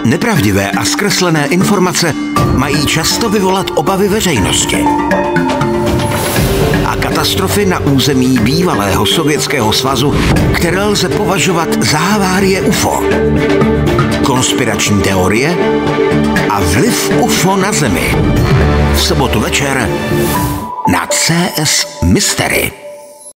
Nepravdivé a zkreslené informace mají často vyvolat obavy veřejnosti. A katastrofy na území bývalého Sovětského svazu, které lze považovat za havárie UFO. Konspirační teorie a vliv UFO na Zemi. V sobotu večer na CS Mystery.